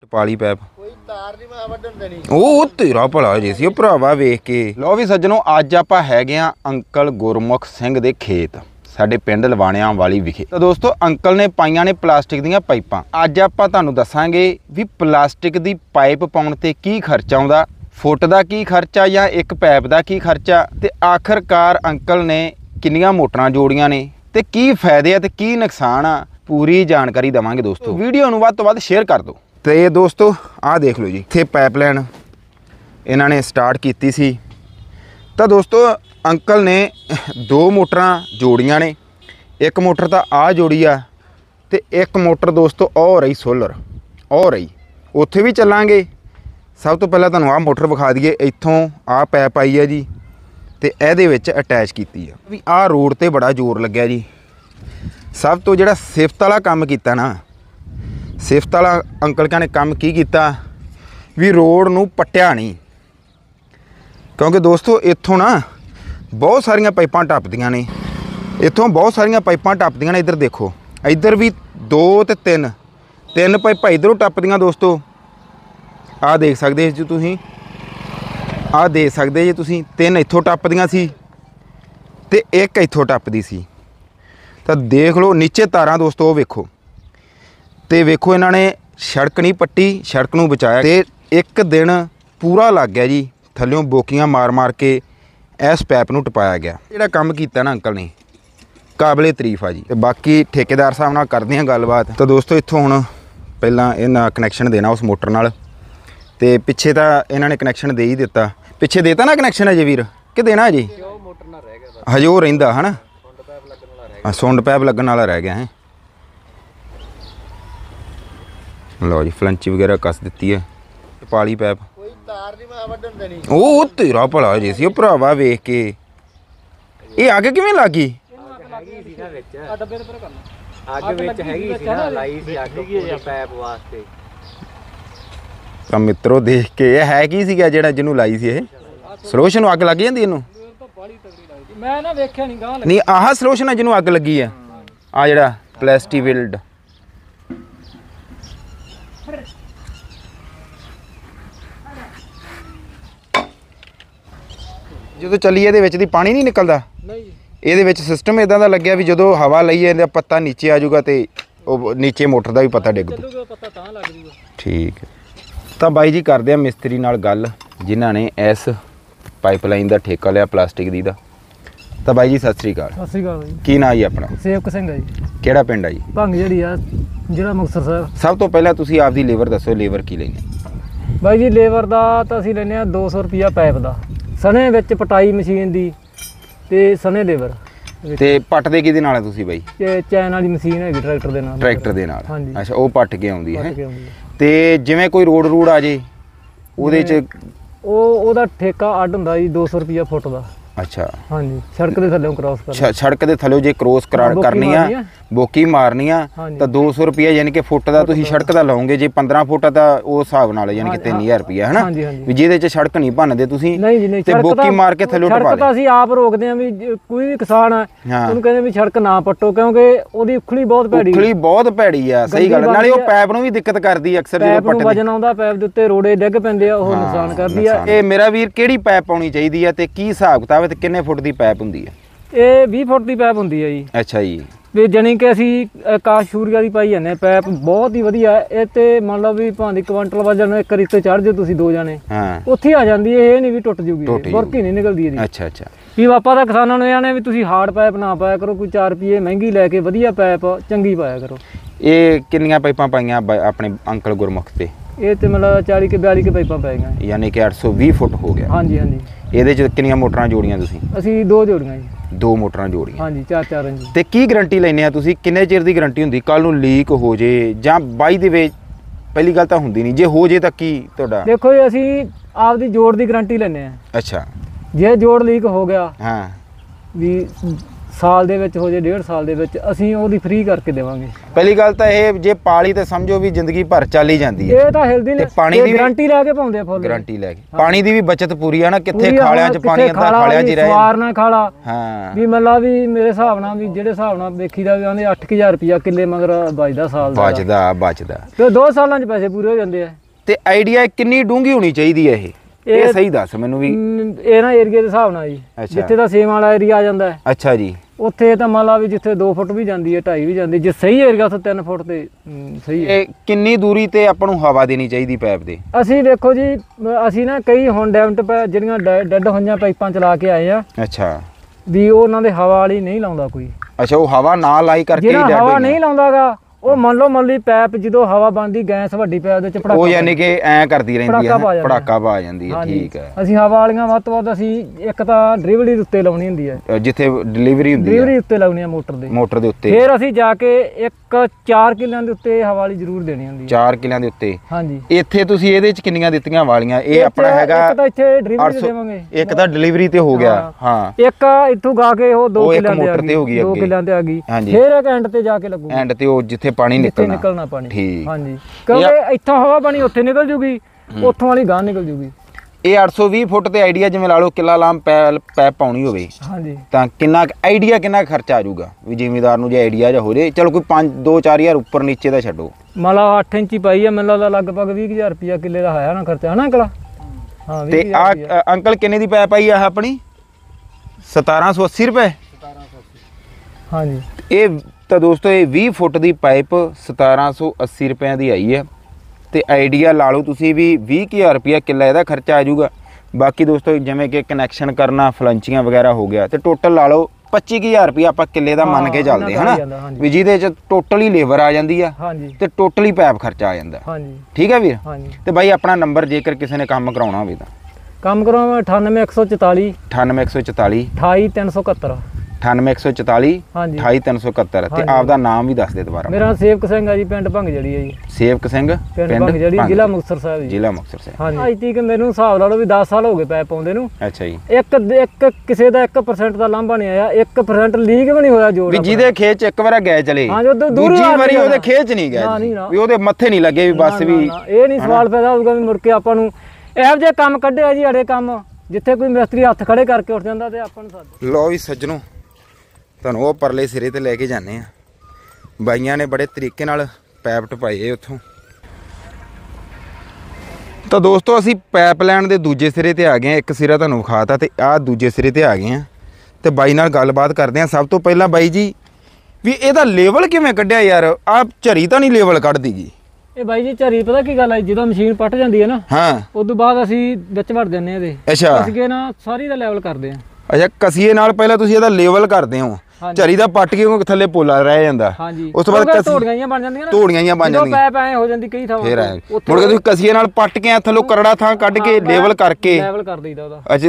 ਟਪਾਲੀ ਪੈਪ ਕੋਈ ਤਾਰ ਨਹੀਂ ਮੈਂ ਵੱਢਣ ਦੇਣੀ ਉਹ ਤੇਰਾ ਭਲਾ ਜੇ ਸੀ ਉਹ ਭਰਾਵਾ ਵੇਖ ਕੇ। ਲਓ ਵੀ ਸੱਜਣੋ, ਅੱਜ ਆਪਾਂ ਹੈਗੇ ਆ ਅੰਕਲ ਗੁਰਮੁਖ ਸਿੰਘ ਦੇ ਖੇਤ ਸਾਡੇ ਪਿੰਡ ਲਵਾਣਿਆਂ ਵਾਲੀ ਵਿਖੇ। ਤਾਂ ਦੋਸਤੋ ਅੰਕਲ ਨੇ ਪਾਈਆਂ ਨੇ ਪਲਾਸਟਿਕ ਦੀਆਂ ਪਾਈਪਾਂ। ਅੱਜ ਆਪਾਂ ਤੁਹਾਨੂੰ ਦੱਸਾਂਗੇ ਵੀ ਪਲਾਸਟਿਕ ਦੀ ਪਾਈਪ ਪਾਉਣ ਤੇ ਕੀ ਖਰਚਾ ਆਉਂਦਾ, ਫੁੱਟ ਦਾ ਕੀ ਖਰਚਾ ਜਾਂ ਇੱਕ ਪੈਪ ਦਾ ਕੀ ਖਰਚਾ, ਤੇ ਆਖਰਕਾਰ ਅੰਕਲ ਨੇ ਕਿੰਨੀਆਂ ਮੋਟਰਾਂ ਜੋੜੀਆਂ ਨੇ ਤੇ ਕੀ ਫਾਇਦੇ ਆ ਤੇ ਕੀ ਨੁਕਸਾਨ ਆ, ਪੂਰੀ ਜਾਣਕਾਰੀ ਦੇਵਾਂਗੇ ਦੋਸਤੋ। ਵੀਡੀਓ ਨੂੰ ਵੱਧ ਤੋਂ ਵੱਧ ਸ਼ੇਅਰ ਕਰ ਦਿਓ। ਤੇ ਦੋਸਤੋ ਆਹ ਦੇਖ ਲਓ ਜੀ, ਇੱਥੇ ਪਾਈਪਲਾਈਨ ਇਹਨਾਂ ਨੇ ਸਟਾਰਟ ਕੀਤੀ ਸੀ। ਤਾਂ ਦੋਸਤੋ ਅੰਕਲ ਨੇ 2 ਮੋਟਰਾਂ ਜੋੜੀਆਂ ਨੇ। ਇੱਕ ਮੋਟਰ ਤਾਂ ਆਹ ਜੋੜੀ ਆ ਤੇ ਇੱਕ ਮੋਟਰ ਦੋਸਤੋ ਉਹ ਰਹੀ ਸੋਲਰ, ਉਹ ਰਹੀ। ਉੱਥੇ ਵੀ ਚੱਲਾਂਗੇ। ਸਭ ਤੋਂ ਪਹਿਲਾਂ ਤੁਹਾਨੂੰ ਆਹ ਮੋਟਰ ਵਿਖਾ ਦਈਏ। ਇੱਥੋਂ ਆਹ ਪੈਪ ਆਈ ਹੈ ਜੀ ਤੇ ਇਹਦੇ ਵਿੱਚ ਅਟੈਚ ਕੀਤੀ ਆ। ਵੀ ਆਹ ਰੋਡ ਤੇ ਬੜਾ ਜ਼ੋਰ ਲੱਗਿਆ ਜੀ। ਸਭ ਤੋਂ ਜਿਹੜਾ ਸਿਫਤ ਵਾਲਾ ਕੰਮ ਕੀਤਾ ਨਾ, ਸਿਫਤ ਵਾਲਾ ਅੰਕਲ ਕਹਿੰਦੇ ਕੰਮ ਕੀ ਕੀਤਾ ਵੀ ਰੋਡ ਨੂੰ ਪੱਟਿਆ ਨਹੀਂ। ਕਿਉਂਕਿ ਦੋਸਤੋ ਇੱਥੋਂ ਨਾ ਬਹੁਤ ਸਾਰੀਆਂ ਪਾਈਪਾਂ ਟੱਪਦੀਆਂ ਨੇ, ਇੱਥੋਂ ਬਹੁਤ ਸਾਰੀਆਂ ਪਾਈਪਾਂ ਟੱਪਦੀਆਂ ਨੇ। ਇੱਧਰ ਦੇਖੋ, ਇੱਧਰ ਵੀ 2 ਤੇ 3 ਪਾਈਪਾਂ ਇੱਧਰੋਂ ਟੱਪਦੀਆਂ ਦੋਸਤੋ। ਆਹ ਦੇਖ ਸਕਦੇ ਜੀ ਤੁਸੀਂ, ਆਹ ਦੇਖ ਸਕਦੇ ਜੀ ਤੁਸੀਂ, 3 ਇੱਥੋਂ ਟੱਪਦੀਆਂ ਸੀ ਤੇ ਇੱਕ ਇੱਥੋਂ ਟੱਪਦੀ ਸੀ। ਤਾਂ ਦੇਖ ਲਓ ਨੀਚੇ ਤਾਰਾਂ ਦੋਸਤੋ, ਉਹ ਵੇਖੋ। ਤੇ ਵੇਖੋ ਇਹਨਾਂ ਨੇ ਸੜਕ ਨਹੀਂ ਪੱਟੀ, ਸੜਕ ਨੂੰ ਬਚਾਇਆ। ਤੇ ਇੱਕ ਦਿਨ ਪੂਰਾ ਲੱਗ ਗਿਆ ਜੀ, ਥੱਲਿਓਂ ਬੋਕੀਆਂ ਮਾਰ ਕੇ ਇਸ ਪੈਪ ਨੂੰ ਟਪਾਇਆ ਗਿਆ। ਜਿਹੜਾ ਕੰਮ ਕੀਤਾ ਨਾ ਅੰਕਲ ਨੇ, ਕਾਬਲੇ ਤਾਰੀਫ ਆ ਜੀ। ਤੇ ਬਾਕੀ ਠੇਕੇਦਾਰ ਸਾਹਿਬ ਨਾਲ ਕਰਦੇ ਹਾਂ ਗੱਲਬਾਤ। ਤਾਂ ਦੋਸਤੋ ਇੱਥੋਂ ਹੁਣ ਪਹਿਲਾਂ ਇਹਨਾਂ ਕਨੈਕਸ਼ਨ ਦੇਣਾ ਉਸ ਮੋਟਰ ਨਾਲ, ਤੇ ਪਿੱਛੇ ਤਾਂ ਇਹਨਾਂ ਨੇ ਕਨੈਕਸ਼ਨ ਦੇ ਹੀ ਦਿੱਤਾ। ਪਿੱਛੇ ਦੇਤਾ ਨਾ ਕਨੈਕਸ਼ਨ ਅਜੇ ਵੀਰ ਕਿ ਦੇਣਾ ਜੀ? ਮੋਟਰ ਨਾਲ ਰਹਿ ਗਿਆ ਹਜੇ ਉਹ ਰਹਿੰਦਾ ਹੈ ਨਾ, ਸੁੰਡ ਪੈਪ ਲੱਗਣ ਵਾਲਾ ਰਹਿ ਗਿਆ ਹੈ। ਲਓ ਜੀ ਫਲੰਚੀ ਵਗੈਰਾ ਕੱਸ ਦਿੱਤੀ ਹੈ। ਟਪਾਲੀ ਪੈਪ ਕੋਈ ਤਾਰ ਨਹੀਂ ਮੈਂ ਵੱਢਣ ਦੇਣੀ ਉਹ ਤੇਰਾ ਭਲਾ ਜੇ ਸੀ ਉਹ ਭਰਾਵਾ ਵੇਖ ਕੇ। ਇਹ ਅੱਗ ਕਿਵੇਂ ਲੱਗੀ? ਹੈਗੀ ਸੀ ਨਾ ਵਿੱਚ ਆ ਡੱਬੇ ਦੇ ਪਰ ਕਰਨਾ ਅੱਗ ਵਿੱਚ ਹੈਗੀ ਸੀ ਨਾ, ਲਾਈ ਸੀ ਅੱਗ ਪੂਰੇ ਪੈਪ ਵਾਸਤੇ। ਤਾਂ ਮਿੱਤਰੋ ਦੇਖ ਕੇ ਇਹ ਹੈ ਕੀ ਸੀਗਾ ਜਿਹੜਾ ਜਿਹਨੂੰ ਲਾਈ ਸੀ? ਇਹ ਸਲੋਸ਼ਨ ਨੂੰ ਅੱਗ ਲੱਗ ਜਾਂਦੀ ਇਹਨੂੰ? ਮੈਂ ਨਾ ਵੇਖਿਆ ਨਹੀਂ ਗਾਂ ਨਹੀਂ, ਆਹ ਸਲੋਸ਼ਨ ਆ ਜਿਹਨੂੰ ਅੱਗ ਲੱਗੀ ਆ, ਆ ਜਿਹੜਾ ਪਲਾਸਟੀਵਿਲਡ। ਜਦੋਂ ਚੱਲੀ ਇਹਦੇ ਵਿੱਚ ਦੀ ਪਾਣੀ ਨਹੀਂ ਨਿਕਲਦਾ? ਨਹੀਂ, ਇਹਦੇ ਵਿੱਚ ਸਿਸਟਮ ਇਦਾਂ ਦਾ ਲੱਗਿਆ ਵੀ ਜਦੋਂ ਹਵਾ ਲਈਏ ਇਹਦਾ ਪੱਤਾ ਨੀਚੇ ਆ ਜਾਊਗਾ ਤੇ ਉਹ ਨੀਚੇ ਮੋਟਰ ਦਾ ਵੀ ਪਤਾ ਡਿੱਗ ਪਊ। ਪਤਾ ਤਾਂ ਲੱਗ ਜੂਗਾ। ਠੀਕ ਹੈ। ਤਾਂ ਬਾਈ ਜੀ ਕਰਦੇ ਆ ਮਿਸਤਰੀ ਨਾਲ ਗੱਲ, ਜਿਨ੍ਹਾਂ ਨੇ ਇਸ ਪਾਈਪਲਾਈਨ ਦਾ ਠੇਕਾ ਲਿਆ ਪਲਾਸਟਿਕ ਦੀ ਦਾ। ਤਾਂ ਬਾਈ ਜੀ ਸਤਿ ਸ੍ਰੀ ਅਕਾਲ। ਸਤਿ ਸ੍ਰੀ ਅਕਾਲ ਜੀ। ਕੀ ਨਾਂ ਜੀ ਆਪਣਾ? ਸੇਵਕ ਸਿੰਘ ਹੈ ਜੀ। ਕਿਹੜਾ ਪਿੰਡ ਆ ਜੀ? ਭੰਗ ਜਿਹੜੀ ਆ ਜ਼ਿਲ੍ਹਾ ਮੁਕਤਸਰ ਸਾਹਿਬ। ਸਭ ਤੋਂ ਪਹਿਲਾਂ ਤੁਸੀਂ ਆਪਦੀ ਲੇਬਰ ਦੱਸੋ, ਲੇਬਰ ਕੀ ਲੈਣੀ? ਬਾਈ ਜੀ ਲੇਬਰ ਦਾ ਤਾਂ ਅਸੀਂ ਲੈਂਦੇ ਆ 200 ਰੁਪਿਆ ਪੈਪ ਦਾ, ਸਣੇ ਵਿੱਚ ਪਟਾਈ ਮਸ਼ੀਨ ਦੀ ਤੇ ਸਣੇ ਲੇਬਰ। ਤੇ ਪੱਟਦੇ ਕਿਹਦੇ ਨਾਲ ਆ ਤੁਸੀਂ ਬਾਈ? ਚੈਨ ਵਾਲੀ ਮਸ਼ੀਨ ਹੈਗੀ ਟਰੈਕਟਰ ਦੇ ਨਾਲ। ਟਰੈਕਟਰ ਦੇ ਨਾਲ? ਹਾਂਜੀ। ਅੱਛਾ, ਉਹ ਪੱਟ ਕੇ ਆਉਂਦੀ ਹੈ। ਹੈ ਤੇ ਜਿਵੇਂ ਕੋਈ ਰੋਡ ਆ ਜੇ ਉਹਦੇ ਚ ਉਹਦਾ ਠੇਕਾ ਅੱਡ ਹੁੰਦਾ ਜੀ, 200 ਰੁਪਿਆ ਫੁੱਟ ਦਾ। ਅੱਛਾ ਹਾਂਜੀ, ਸੜਕ ਦੇ ਥੱਲੇ ਕ੍ਰਾਸ ਕਰਨਾ। ਸੜਕ ਦੇ ਥੱਲੇ ਜੇ ਕ੍ਰੋਸ ਕਰਨੀ ਆ, ਬੋਕੀ ਮਾਰਨੀ ਆ, ਤਾਂ 200 ਰੁਪਿਆ ਯਾਨੀ ਕਿ ਫੁੱਟ ਦਾ ਤੁਸੀਂ ਸੜਕ ਦਾ ਲਾਓਗੇ। ਜੇ 15 ਫੁੱਟ ਤਾਂ ਉਸ ਹਿਸਾਬ ਨਾਲ ਯਾਨੀ ਕਿ 3000 ਰੁਪਿਆ ਹੈ ਨਾ, ਵੀ ਜਿਹਦੇ ਚ ਸੜਕ ਨਹੀਂ ਭੰਨਦੇ ਤੁਸੀਂ ਤੇ ਬੋਕੀ ਮਾਰ ਕੇ ਥੱਲੇ ਟਪਾ ਦੇ। ਸੜਕ ਤਾਂ ਅਸੀਂ ਆਪ ਰੋਕਦੇ ਆ ਵੀ ਕੋਈ ਵੀ ਕਿਸਾਨ ਆ ਉਹਨੂੰ ਕਹਿੰਦੇ ਵੀ ਸੜਕ ਨਾ ਪੱਟੋ, ਕਿਉਂਕਿ ਉਹਦੀ ਉਖਲੀ ਬਹੁਤ ਭੈੜੀ, ਉਖਲੀ ਬਹੁਤ ਭੈੜੀ ਆ। ਸਹੀ ਗੱਲ, ਨਾਲੇ ਉਹ ਪੈਪ ਨੂੰ ਵੀ ਦਿੱਕਤ ਕਰਦੀ ਅਕਸਰ ਜਦੋਂ ਪੱਟਦੇ। ਵਜਨ ਆਉਂਦਾ ਪੈਪ ਦੇ ਉੱਤੇ, ਰੋੜੇ ਡਿੱਗ ਪੈਂਦੇ ਆ, ਉਹ ਨੁਕਸਾਨ ਕਰਦੀ ਆ। ਇਹ ਮੇਰਾ ਵੀਰ ਕਿਹੜੀ ਪੈਪ ਪਾਉਣੀ ਚਾਹੀਦੀ ਆ ਤੇ ਕੀ ਹਿਸਾਬ ਕਿਤਾਬ ਹੈ ਤੇ ਕਿੰਨੇ ਫੁੱਟ ਦੀ ਪੈਪ ਹੁੰਦੀ ਆ? ਇਹ 20 ਫੁੱਟ ਦੀ ਪੈਪ ਹੁੰਦੀ ਆ ਜੀ। ਅੱਛਾ ਜੀ। ਵੀ ਜਾਣੀ ਕਿ ਅਸੀਂ ਆਕਾਸ਼ ਸ਼ੂਰੀਆ ਦੀ ਪਾਈ ਜਾਂਦੇ ਪੈਪ, ਬਹੁਤ ਹੀ ਵਧੀਆ। ਇਹ ਤੇ ਮੰਨ ਲਓ ਵੀ ਭਾਂਦੀ ਕੁਆਂਟਲ ਵਜਨ ਇੱਕ ਰਿਸ਼ਤੇ ਚੜ ਜੇ ਤੁਸੀਂ 2 ਜਣੇ, ਉੱਥੇ ਆ ਜਾਂਦੀ। ਇਹ ਨਹੀਂ ਵੀ ਟੁੱਟ ਜੂਗੀ, ਬੁਰਕੀ ਨਹੀਂ ਨਿਕਲਦੀ ਇਹਦੀ। ਅੱਛਾ ਅੱਛਾ। ਵੀ ਆਪਾਂ ਤਾਂ ਕਿਸਾਨਾਂ ਨੂੰ ਇਹ ਆਨੇ ਵੀ ਤੁਸੀਂ ਹਾਰਡ ਪੈਪ ਨਾ ਪਾਇਆ ਕਰੋ, ਕੋਈ 4 ਰੁਪਏ ਮਹਿੰਗੀ ਲੈ ਕੇ ਵਧੀਆ ਪੈਪ ਚੰਗੀ ਪਾਇਆ ਕਰੋ। ਇਹ ਕਿੰਨੀਆਂ ਪਾਈਪਾਂ ਪਾਈਆਂ ਆਪਣੇ ਅੰਕਲ ਗੁਰਮੁਖ ਤੇ? ਇਹ ਤੇ ਮਤਲਬ 40 ਕੇ 42 ਕੇ ਪਾਈਪਾਂ ਪੈ ਗਈਆਂ, ਯਾਨੀ ਕਿ 820 ਫੁੱਟ ਹੋ ਗਿਆ। ਹਾਂਜੀ ਹਾਂਜੀ। ਇਹਦੇ ਚ ਕਿੰਨੀਆਂ ਮੋਟਰਾਂ ਜੋੜੀਆਂ ਤੁਸੀਂ? ਅਸੀਂ 2 ਜੋੜੀਆਂ ਜੀ। 2 ਮੋਟਰਾਂ ਜੋੜੀਆਂ? ਹਾਂਜੀ, 4 ਇੰਚ। ਤੇ ਕੀ ਗਾਰੰਟੀ ਲੈਨੇ ਆ ਤੁਸੀਂ? ਕਿੰਨੇ ਚਿਰ ਦੀ ਗਾਰੰਟੀ ਹੁੰਦੀ? ਕੱਲ ਨੂੰ ਲੀਕ ਹੋ ਜੇ ਜਾਂ ਬਾਈ ਦੇ ਵਿੱਚ? ਪਹਿਲੀ ਗੱਲ ਤਾਂ ਹੁੰਦੀ ਨਹੀਂ, ਜੇ ਹੋ ਜੇ ਤਾਂ ਕੀ ਤੁਹਾਡਾ? ਦੇਖੋ ਜੀ ਅਸੀਂ ਆਪਦੀ ਜੋੜ ਦੀ ਗਾਰੰਟੀ ਲੈਨੇ ਆ। ਅੱਛਾ। ਜੇ ਜੋੜ ਲੀਕ ਹੋ ਗਿਆ, ਹਾਂ, ਵੀ ਸਾਲ ਦੇ ਵਿੱਚ ਹੋ ਜੇ 1.5 ਸਾਲ ਦੇ ਵਿੱਚ ਅਸੀਂ ਉਹਦੀ ਫ੍ਰੀ ਕਰਕੇ ਦੇਵਾਂਗੇ। ਪਹਿਲੀ ਗੱਲ ਤਾਂ ਇਹ ਜੇ ਪਾਲੀ ਤੇ ਸਮਝੋ ਵੀ ਜ਼ਿੰਦਗੀ ਭਰ ਚੱਲ ਹੀ ਜਾਂਦੀ ਹੈ। ਇਹ ਤਾਂ ਹਿਲਦੀ ਨਹੀਂ, ਪਾਣੀ ਦੀ ਗਾਰੰਟੀ ਲੈ ਕੇ ਪਾਉਂਦੇ ਆ ਫੁੱਲ, ਗਾਰੰਟੀ ਲੈ ਕੇ। ਪਾਣੀ ਦੀ ਵੀ ਬਚਤ ਪੂਰੀ ਆ ਨਾ, ਕਿੱਥੇ ਖਾਲਿਆਂ 'ਚ ਪਾਣੀ ਅੱਧਾ ਖਾਲਿਆਂ 'ਚ ਹੀ ਰਹੇ, ਸਵਾਰ ਨਾ ਖਾਲਾ। ਹਾਂ ਵੀ ਮਤਲਬ ਵੀ ਮੇਰੇ ਹਿਸਾਬ ਨਾਲ ਵੀ ਜਿਹੜੇ ਹਿਸਾਬ ਨਾਲ ਵੇਖੀਦਾ ਵੀ ਆਂਦੇ 8000 ਰੁਪਇਆ ਕਿੱਲੇ ਮਗਰ ਬਚਦਾ ਸਾਲ ਦਾ, ਬਚਦਾ ਤੇ 2 ਸਾਲਾਂ 'ਚ ਪੈਸੇ ਪੂਰੇ ਹੋ ਜਾਂਦੇ ਆ। ਤੇ ਆਈਡੀਆ ਕਿੰਨੀ ਡੂੰਘੀ ਹੋਣੀ ਚਾਹੀਦੀ ਹੈ ਇਹ ਸਹੀ ਦੱਸ ਮੈਨੂੰ ਵੀ। ਇਹ ਨਾ ਏਰੀਏ ਦੇ ਹਿਸਾਬ ਨਾਲ ਜੀ, ਜਿੱਥੇ ਦਾ ਸੇਮ ਵਾਲਾ ਏਰੀਆ ਆ ਜਾਂਦਾ ਹੈ, ਅੱਛਾ ਜੀ, ਉੱਥੇ ਤਾਂ ਮੰਨ ਲਾ ਵੀ ਜਿੱਥੇ 2 ਫੁੱਟ ਵੀ ਜਾਂਦੀ ਹੈ 2.5 ਵੀ ਜਾਂਦੀ, ਜੇ ਸਹੀ ਏਰੀਆ ਉੱਥੇ 3 ਫੁੱਟ ਤੇ ਸਹੀ ਹੈ। ਇਹ ਕਿੰਨੀ ਦੂਰੀ ਤੇ ਆਪਾਂ ਨੂੰ ਹਵਾ ਦੇਣੀ ਚਾਹੀਦੀ ਪੈਪ ਦੇ? ਅਸੀਂ ਦੇਖੋ ਜੀ, ਅਸੀਂ ਨਾ ਕਈ ਹੁਣ ਡੈਮਟ ਜਿਹੜੀਆਂ ਡੈਡ ਹੋਈਆਂ ਪਾਈਪਾਂ ਚਲਾ ਕੇ ਆਏ ਆ। ਅੱਛਾ, ਵੀ ਉਹਨਾਂ ਦੇ ਹਵਾ ਵਾਲੀ ਨਹੀਂ ਲਾਉਂਦਾ ਕੋਈ। ਅੱਛਾ, ਉਹ ਹਵਾ ਨਾ ਲਾਈ ਕਰਕੇ ਜਿਹੜਾ ਹਵਾ ਨਹੀਂ ਲਾਉਂਦਾਗਾ ਉਹ ਮੰਨ ਲਈ ਪੈਪ ਜਦੋਂ ਹਵਾ ਬਣਦੀ ਗੈਸ ਵੱਡੀ ਪੈਪ ਦੇ ਚ ਪੜਾਕਾ, ਉਹ ਯਾਨੀ ਕਿ ਐ ਕਰਦੀ ਰਹਿੰਦੀ ਹੈ, ਪੜਾਕਾ ਪਾ ਜਾਂਦੀ ਹੈ। ਠੀਕ ਹੈ, ਅਸੀਂ ਹਵਾ ਵਾਲੀਆਂ ਵੱਧ ਤੋਂ ਵੱਧ ਅਸੀਂ ਇੱਕ ਤਾਂ ਡਿਲੀਵਰੀ ਦੇ ਉੱਤੇ ਲਾਉਣੀ ਹੁੰਦੀ ਹੈ, ਜਿੱਥੇ ਡਿਲੀਵਰੀ ਹੁੰਦੀ ਹੈ ਡਿਲੀਵਰੀ ਉੱਤੇ ਲਾਉਣੀ ਹੈ ਮੋਟਰ ਦੇ ਉੱਤੇ। ਫਿਰ ਅਸੀਂ ਜਾ ਕੇ 4 ਕਿੱਲਿਆਂ ਦੇ ਉੱਤੇ ਹਵਾ ਵਾਲੀ ਜ਼ਰੂਰ ਦੇਣੀ ਹੁੰਦੀ ਹੈ। 4 ਕਿੱਲਿਆਂ ਦੇ ਉੱਤੇ? ਹਾਂਜੀ। ਇੱਥੇ ਤੁਸੀਂ ਇਹਦੇ ਚ ਕਿੰਨੀਆਂ ਦਿੱਤੀਆਂ ਵਾਲੀਆਂ? ਇਹ ਆਪਣਾ ਹੈਗਾ ਇੱਕ ਤਾਂ ਇੱਥੇ ਡਿਲੀਵਰੀ ਦੇ ਦੇਵਾਂਗੇ, ਇੱਕ ਤਾਂ ਡਿਲੀਵਰੀ ਤੇ ਹੋ ਗਿਆ। ਹਾਂ, ਇੱਕ ਇੱਥੋਂ ਗਾ ਕੇ ਉਹ 2 ਕਿੱਲਿਆਂ ਮੋਟਰ ਤੇ ਹੋ ਗਈ, 2 ਕਿੱਲਿਆਂ ਤੇ ਆ ਗਈ। ਫਿਰ ਇੱਕ ਐਂਡ ਤੇ ਜਾ ਕੇ ਲੱਗੂ, ਐਂਡ ਤੇ ਉਹ ਜਿੱਥੇ ਪਾਣੀ ਨਿਕਲਣਾ ਪਾਣੀ। ਠੀਕ। ਹਾਂਜੀ, ਕਿਉਂਕਿ ਇੱਥੋਂ ਹਵਾ ਪਾਣੀ ਉੱਥੇ ਨਿਕਲ ਜੂਗੀ, ਉੱਥੋਂ ਵਾਲੀ ਗਾਂ ਨਿਕਲ ਜੂਗੀ। ਇਹ 820 ਫੁੱਟ ਤੇ ਆਈਡੀਆ ਜਿਵੇਂ ਲਾ ਲਓ ਕਿੱਲਾ ਲਾਮ ਪੈਪ ਪਾਉਣੀ ਹੋਵੇ, ਹਾਂਜੀ, ਤਾਂ ਕਿੰਨਾ ਆਈਡੀਆ ਕਿੰਨਾ ਖਰਚਾ ਆ ਜਾਊਗਾ ਵੀ ਜ਼ਿਮੀਦਾਰ ਨੂੰ ਜੇ ਆਈਡੀਆ ਜਾਂ ਹੋ ਜੇ? ਚਲੋ ਕੋਈ 2-4 ਉੱਪਰ ਨੀਚੇ ਦਾ ਛੱਡੋ, ਮੰਨ ਲਾ 8 ਇੰਚੀ ਪਾਈ ਆ, ਮੈਨੂੰ ਲੱਗਦਾ ਲਗਭਗ 20000 ਰੁਪਇਆ ਕਿੱਲੇ ਦਾ ਆਇਆ ਨਾ ਖਰਚਾ, ਹਨਾ ਅੰਕਲ? ਹਾਂ। ਤੇ ਆ ਅੰਕਲ ਕਿੰਨੇ ਦੀ ਪੈਪ ਆਈ ਆ ਆਪਣੀ? 1780 ਰੁਪਏ। 1780। ਹਾਂਜੀ। ਇਹ ਤਾਂ ਦੋਸਤੋ ਇਹ 20 ਫੁੱਟ ਦੀ ਪਾਈਪ 1780 ਰੁਪਏ ਦੀ ਆਈ ਹੈ। ਤੇ ਆਈਡੀਆ ਲਾ ਲਓ ਤੁਸੀਂ ਵੀ 20000 ਰੁਪਇਆ ਕਿੱਲਾ ਇਹਦਾ ਖਰਚਾ ਆ ਜਾਊਗਾ। ਬਾਕੀ ਦੋਸਤੋ ਜਿਵੇਂ ਕਿ ਕਨੈਕਸ਼ਨ ਕਰਨਾ, ਫਲੰਚੀਆਂ ਵਗੈਰਾ ਹੋ ਗਿਆ, ਤੇ ਟੋਟਲ ਲਾ ਲਓ 25000 ਰੁਪਇਆ ਆਪਾਂ ਕਿੱਲੇ ਦਾ ਮੰਨ ਕੇ ਚੱਲਦੇ ਹਨਾ, ਵੀ ਜਿਹਦੇ ਚ ਟੋਟਲੀ ਲੇਬਰ ਆ ਜਾਂਦੀ ਆ ਤੇ ਟੋਟਲੀ ਪੈਪ ਖਰਚਾ ਆ ਜਾਂਦਾ। ਠੀਕ ਹੈ ਵੀਰ? ਤੇ ਬਾਈ ਆਪਣਾ ਨੰਬਰ ਜੇਕਰ ਕਿਸੇ ਨੇ ਕੰਮ ਕਰਾਉਣਾ ਹੋਵੇ ਤਾਂ? ਕੰਮ ਕਰਾਉਣਾ 98144 98144 28371 98144 28371। ਤੇ ਆਪਦਾ ਨਾਮ ਵੀ ਦੱਸ ਦੇ ਦੁਬਾਰਾ। ਮੇਰਾ ਨਾਮ ਸੇਵਕ ਸਿੰਘ ਆ ਜੀ, ਪਿੰਡ ਭੰਗਜੜੀ ਆ ਜੀ। ਸੇਵਕ ਸਿੰਘ, ਪਿੰਡ ਭੰਗਜੜੀ, ਜ਼ਿਲ੍ਹਾ ਮੁਕਤਸਰ ਸਾਹਿਬ ਜੀ। ਜ਼ਿਲ੍ਹਾ ਮੁਕਤਸਰ ਸਾਹਿਬ। ਹਾਂਜੀ। ਅੱਜ ਤੀਕ ਮੈਨੂੰ ਹਿਸਾਬ ਲਾ ਲਓ ਵੀ 10 ਸਾਲ ਹੋ ਗਏ ਪੈਪ ਪਾਉਂਦੇ ਨੂੰ। ਅੱਛਾ ਜੀ। ਇੱਕ ਕਿਸੇ ਦਾ 1% ਦਾ ਲਾਂਭਾ ਨਹੀਂ ਆਇਆ, 1% ਲੀਕ ਵੀ ਨਹੀਂ ਹੋਇਆ ਜੋੜ। ਵੀ ਜਿਹਦੇ ਖੇਤ ਚ ਇੱਕ ਵਾਰ ਗਏ ਚਲੇ, ਦੂਜੀ ਵਾਰੀ ਉਹਦੇ ਖੇਤ ਚ ਨਹੀਂ ਗਏ, ਵੀ ਉਹਦੇ ਮੱਥੇ ਨਹੀਂ ਲੱਗੇ, ਵੀ ਬਸ ਵੀ ਇਹ ਨਹੀਂ ਸਵਾਲ ਪੈਦਾ ਹੋਊਗਾ ਵੀ ਮੁੜ ਕੇ ਆਪਾਂ ਨੂੰ ਇਹੋ ਜਿਹੇ ਕੰਮ ਕੱਢਿਆ ਜੀ ਅੜੇ ਕੰਮ, ਜਿੱਥੇ ਕੋਈ ਮਿਸਤਰੀ ਹੱਥ ਖੜੇ ਕਰਕੇ ਉੱਠ ਜਾਂਦਾ ਤੇ ਆਪਾਂ ਨੂੰ ਸੱਦ। ਲਓ ਵੀ ਸੱਜਣੋ, ਤੁਹਾਨੂੰ ਉਹ ਪਰਲੇ ਸਿਰੇ ਤੇ ਲੈ ਕੇ ਜਾਂਦੇ ਆ। ਬਾਈਆਂ ਨੇ ਬੜੇ ਤਰੀਕੇ ਨਾਲ ਪੈਪ ਟਪਾਏ ਉੱਥੋਂ। ਤਾਂ ਦੋਸਤੋ ਅਸੀਂ ਪਾਈਪ ਲਾਈਨ ਦੇ ਦੂਜੇ ਸਿਰੇ ਤੇ ਆ ਗਏ ਆ। ਇੱਕ ਸਿਰਾ ਤੁਹਾਨੂੰ ਵਿਖਾਤਾ ਤੇ ਆਹ ਦੂਜੇ ਸਿਰੇ ਤੇ ਆ ਗਏ ਆ, ਤੇ ਬਾਈ ਨਾਲ ਗੱਲਬਾਤ ਕਰਦੇ ਆ। ਸਭ ਤੋਂ ਪਹਿਲਾਂ ਬਾਈ ਜੀ, ਵੀ ਇਹਦਾ ਲੈਵਲ ਕਿਵੇਂ ਕੱਢਿਆ ਯਾਰ? ਆਹ ਝਰੀ ਤਾਂ ਨਹੀਂ ਲੈਵਲ ਕੱਢਦੀ ਜੀ? ਇਹ ਬਾਈ ਜੀ ਝਰੀ ਪਤਾ ਕੀ ਗੱਲ ਹੈ, ਜਦੋਂ ਮਸ਼ੀਨ ਪੱਟ ਜਾਂਦੀ ਹੈ ਨਾ, ਹਾਂ, ਉਸ ਤੋਂ ਬਾਅਦ ਅਸੀਂ ਵਿੱਚ ਵੜ ਦਿੰਦੇ ਆ ਇਹਦੇ। ਅੱਛਾ, ਅਸੀਂ ਨਾ ਸਾਰੀ ਦਾ ਲੈਵਲ ਕਰਦੇ ਆ। ਅੱਛਾ, ਕਸੀਏ ਨਾਲ ਪਹਿਲਾਂ ਤੁਸੀਂ ਇਹਦਾ ਲੈਵਲ ਕਰਦੇ ਹੋ। ਝਰੀ ਦਾ ਪੱਟ ਕੇ ਕਿਉਂਕਿ ਥੱਲੇ ਪੋਲਾ ਰਹਿ ਜਾਂਦਾ। ਉਸ ਤੋਂ ਬਾਅਦ ਧੋੜੀਆਂ ਬਣ ਜਾਂਦੀਆਂ ਨਾ, ਧੋੜੀਆਂ ਬਣ ਜਾਂਦੀਆਂ, ਪੈਪ ਐ ਹੋ ਜਾਂਦੀ ਕਈ ਥਾਵਾਂ। ਫੇਰ ਮੁੜ ਕੇ ਤੁਸੀਂ ਕਸੀਏ ਨਾਲ ਪੱਟ ਕੇ ਥੱਲੋਂ ਕਰੜਾ ਥਾਂ ਕੱਢ ਕੇ ਲੈਵਲ ਕਰਕੇ ਲੈਵਲ ਕਰ ਦਈਦਾ ਉਹਦਾ। ਅੱਛਾ,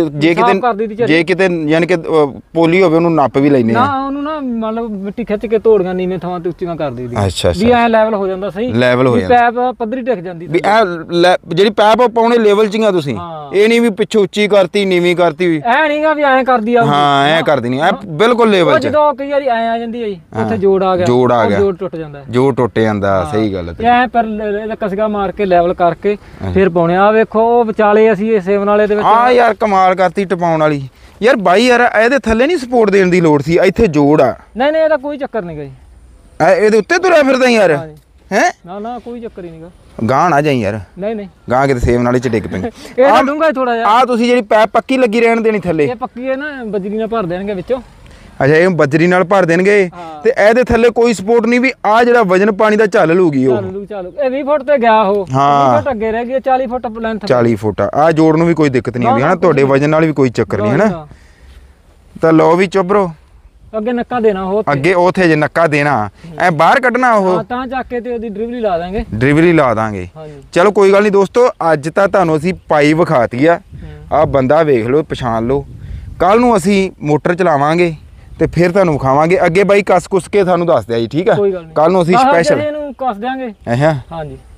ਜੇ ਕਿਤੇ ਯਾਨੀ ਕਿ ਪੋਲੀ ਹੋਵੇ ਉਹਨੂੰ ਨੱਪ ਵੀ ਲੈਨੇ ਆ ਨਾ, ਉਹਨੂੰ ਨਾ ਮਤਲਬ ਮਿੱਟੀ ਖਿੱਚ ਕੇ ਧੋੜੀਆਂ ਨੀਵੇਂ ਥਾਵਾਂ ਤੇ ਉੱਚੀਆਂ ਕਰ ਦਈਦੀ। ਅੱਛਾ, ਵੀ ਐ ਲੈਵਲ ਹੋ ਜਾਂਦਾ ਸਹੀ, ਲੈਵਲ ਹੋ ਜਾਂਦਾ, ਪੈਪ ਪੱਧਰੀ ਟਿਕ ਜਾਂਦੀ। ਵੀ ਐ ਜਿਹੜੀ ਪੈਪ ਪਾਉਣੇ ਲੈਵਲ ਚ ਹੀ ਆ ਤੁਸੀਂ, ਇਹ ਨਹੀਂ ਵੀ ਪਿੱਛੋਂ ਉੱਚੀ ਕਰਤੀ ਨੀਵੀਂ ਕਰਤੀ, ਐ ਨਹੀਂਗਾ ਵੀ ਐ ਕਰਦੀ ਆ। ਹਾਂ, ਐ ਕਰਦੀ ਨਹੀਂ, ਐ ਬਿਲਕੁਲ ਲੈਵਲ ਚ। ਜਦੋਂ ਕਈ ਵਾਰੀ ਐ ਆ ਜਾਂਦੀ ਹੈ ਜੀ, ਉੱਥੇ ਜੋੜ ਆ ਗਿਆ, ਜੋੜ ਟੁੱਟ ਜਾਂਦਾ, ਜੋੜ ਟੁੱਟ ਜਾਂਦਾ। ਸਹੀ ਗੱਲ ਹੈ। ਐ ਪਰ ਇਹਦਾ ਕਸਗਾ ਮਾਰ ਕੇ ਲੈਵਲ ਕਰਕੇ ਫਿਰ ਪਾਉਣੇ ਆ। ਵੇਖੋ ਉਹ ਵਿਚਾਲੇ ਅਸੀਂ ਇਹ ਸੇਵਨ ਵਾਲੇ ਦੇ ਵਿੱਚ। ਹਾਂ ਯਾਰ, ਕਮਾਲ ਕਰਤੀ ਟਪਾਉਣ ਵਾਲੀ ਯਾਰ। ਬਾਈ ਯਾਰ ਇਹਦੇ ਥੱਲੇ ਨਹੀਂ ਸਪੋਰਟ ਦੇਣ ਦੀ ਲੋੜ ਸੀ, ਇੱਥੇ ਜੋੜ ਆ। ਨਹੀਂ ਇਹਦਾ ਕੋਈ ਚੱਕਰ ਨਹੀਂ ਗਾ ਜੀ, ਇਹਦੇ ਉੱਤੇ ਤੁਰਿਆ ਫਿਰਦਾ ਯਾਰ। ਹੈ ਨਾ ਕੋਈ ਚੱਕਰ ਹੀ ਨਹੀਂਗਾ। ਗਾਂ ਨਾ ਜਾਈ ਯਾਰ, ਨਹੀਂ ਗਾਂ ਕਿਤੇ ਸੇਵਨ ਵਾਲੇ ਚ ਡਿੱਗ ਪੈਂਦੇ। ਇਹ ਤਾਂ ਡੂੰਘਾ ਥੋੜਾ ਜਿਹਾ। ਆ ਤੁਸੀਂ ਜਿਹੜੀ ਪੈਪ ਪੱਕੀ ਲੱਗੀ ਰਹਿਣ ਦੇਣੀ ਥੱਲੇ, ਇਹ ਪੱਕੀ ਹੈ ਨਾ, ਬਜਰੀ ਨਾਲ ਭਰ ਦੇਣਗੇ ਵਿੱਚੋਂ। ਅੱਛਾ, ਇਹ ਬਜਰੀ ਨਾਲ ਭਰ ਦੇਣਗੇ ਤੇ ਇਹਦੇ ਥੱਲੇ ਕੋਈ ਸਪੋਰਟ ਨਹੀਂ, ਵੀ ਆ ਜਿਹੜਾ ਵਜਨ ਪਾਣੀ ਦਾ ਝੱਲ ਲੂਗੀ ਉਹ। ਇਹ 20 ਫੁੱਟ ਤੇ ਗਿਆ ਉਹ, 20 ਫੁੱਟ ਅੱਗੇ ਰਹਿ ਗਈ, 40 ਫੁੱਟ ਲੈਂਥ। 40 ਫੁੱਟ ਆ ਜੋੜ ਨੂੰ ਵੀ ਕੋਈ ਦਿੱਕਤ ਨਹੀਂ ਆਉਂਦੀ ਹਨਾ, ਤੁਹਾਡੇ ਵਜਨ ਨਾਲ ਵੀ ਕੋਈ ਚੱਕਰ ਨਹੀਂ ਹਨਾ। ਤਾਂ ਲਓ ਵੀ ਚੋਬਰੋ, ਅੱਗੇ ਨੱਕਾ ਦੇਣਾ ਉਹ, ਅੱਗੇ ਉਥੇ ਜੇ ਨੱਕਾ ਦੇਣਾ ਐ ਬਾਹਰ ਕੱਢਣਾ ਉਹ, ਤਾਂ ਚੱਕ ਕੇ ਤੇ ਉਹਦੀ ਡਿਲੀਵਰੀ ਲਾ ਦਾਂਗੇ। ਡਿਲੀਵਰੀ ਲਾ ਦਾਂਗੇ। ਚਲੋ ਕੋਈ ਗੱਲ ਨਹੀਂ ਦੋਸਤੋ, ਅੱਜ ਤਾਂ ਤੁਹਾਨੂੰ ਅਸੀਂ ਪਾਈ ਵਿਖਾਤੀ ਆ ਬੰਦਾ ਵੇਖ ਲਓ, ਪਛਾਣ ਲਓ। ਕੱਲ ਨੂੰ ਅਸੀਂ ਮੋਟਰ ਚਲਾਵਾਂਗੇ ਤੇ ਫਿਰ ਤੁਹਾਨੂੰ ਵਿਖਾਵਾਂਗੇ ਅੱਗੇ। ਬਾਈ ਕੱਸ ਕੁਸ ਕੇ ਤੁਹਾਨੂੰ ਦੱਸ ਦਿਆ ਜੀ, ਠੀਕ ਆ? ਕੱਲ ਨੂੰ ਅਸੀਂ ਸਪੈਸ਼ਲ ਇਹਨੂੰ ਕੱਸ ਦਿਆਂਗੇ। ਅੱਛਾ, ਹਾਂਜੀ।